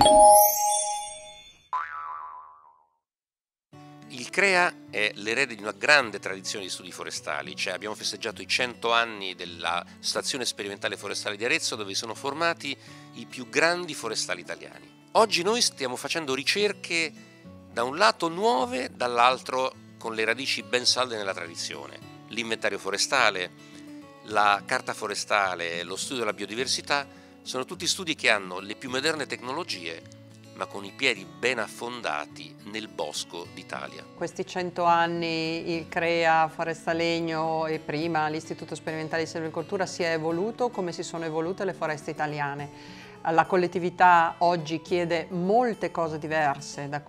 Il CREA è l'erede di una grande tradizione di studi forestali, cioè abbiamo festeggiato i 100 anni della Stazione Sperimentale Forestale di Arezzo, dove sono formati i più grandi forestali italiani. Oggi noi stiamo facendo ricerche da un lato nuove, dall'altro con le radici ben salde nella tradizione. L'inventario forestale, la carta forestale, lo studio della biodiversità sono tutti studi che hanno le più moderne tecnologie, ma con i piedi ben affondati nel bosco d'Italia. Questi 100 anni il CREA Forestalegno e prima l'Istituto Sperimentale di Silvicoltura si è evoluto come si sono evolute le foreste italiane. La collettività oggi chiede molte cose diverse da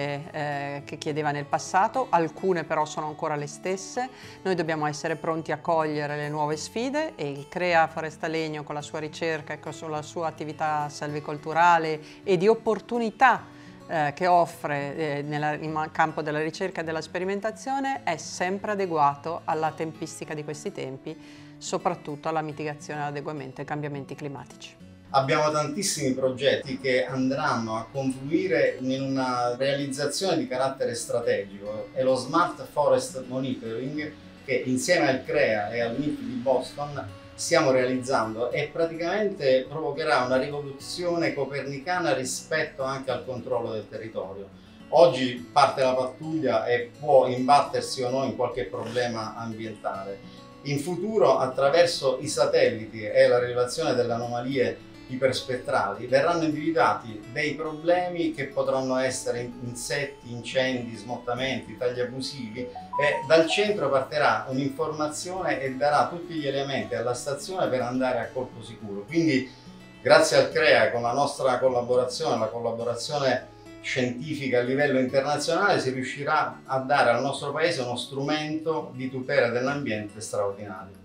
quelle che chiedeva nel passato, alcune però sono ancora le stesse. Noi dobbiamo essere pronti a cogliere le nuove sfide e il CREA Forestalegno con la sua ricerca e con la sua attività salvicolturale e di opportunità che offre nel campo della ricerca e della sperimentazione è sempre adeguato alla tempistica di questi tempi, soprattutto alla mitigazione e all'adeguamento ai cambiamenti climatici. Abbiamo tantissimi progetti che andranno a confluire in una realizzazione di carattere strategico e lo Smart Forest Monitoring che insieme al CREA e al MIT di Boston stiamo realizzando e praticamente provocherà una rivoluzione copernicana rispetto anche al controllo del territorio. Oggi parte la pattuglia e può imbattersi o no in qualche problema ambientale. In futuro, attraverso i satelliti e la rilevazione delle anomalie iperspettrali, verranno individuati dei problemi che potranno essere insetti, incendi, smottamenti, tagli abusivi e dal centro partirà un'informazione e darà tutti gli elementi alla stazione per andare a colpo sicuro. Quindi grazie al CREA, con la nostra collaborazione, la collaborazione scientifica a livello internazionale, si riuscirà a dare al nostro paese uno strumento di tutela dell'ambiente straordinario.